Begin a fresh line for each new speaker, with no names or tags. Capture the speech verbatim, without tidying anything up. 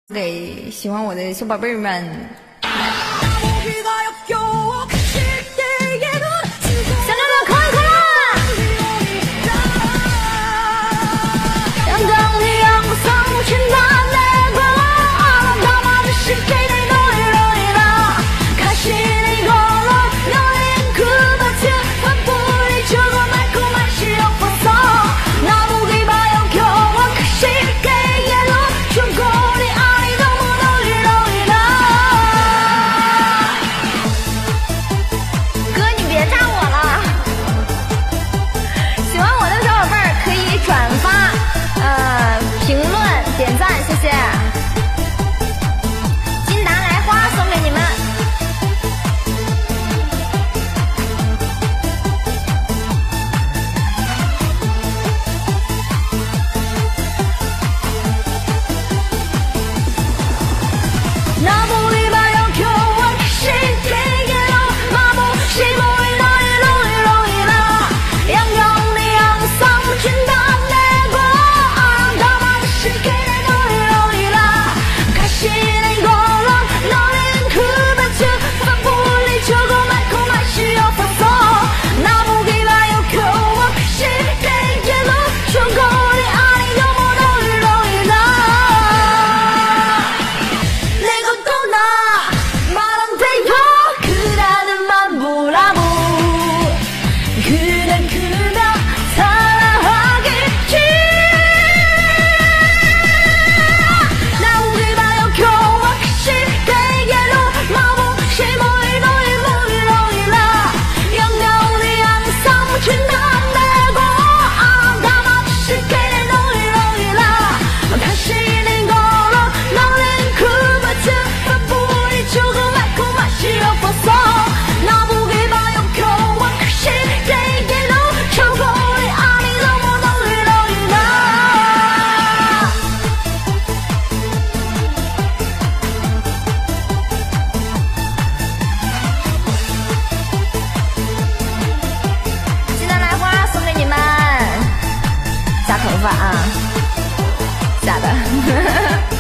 给喜欢我的小宝贝儿们。想到了扣一扣啦！想当你阳光全把那个阿拉达玛的世界内都一落一落，卡西尼过了，有人哭吧切，反复里这个麦克麦是要放松，那不给把要求我可惜给耶路，说过你爱你的我都一落一落。哥，你别炸我了！喜欢我的小宝贝儿可以转发、呃评论、点赞，谢谢。金达莱花送给你们。那不礼拜要求我谁给耶路，麻木谁不会容易容易容易了，阳光的阳伞全打那个阿拉达玛的世界内都一容易了，卡西尼过了，老人哭吧切，反复里这个麦克麦是要放松，那不给吧要求我谁给耶路，说过你爱你的我都一容易了。내 것도 나 말한테요 그라는 만보라고 그냥 그냥 사랑하겠지 나 우리 봐요 겨워 시계로 마법 시모이 너의 머리로 일어 영영이 항상 묻힌다 내고 아담아 시계를 너희로 일어 다시는 걸어 너는 그마치 바쁘니 조금 알고 맛이 없어서 나보기 봐요 겨워 시계로 초콜릿 아니 너무 너희로 일어鸡蛋来花送给你们，夹头发啊，假的。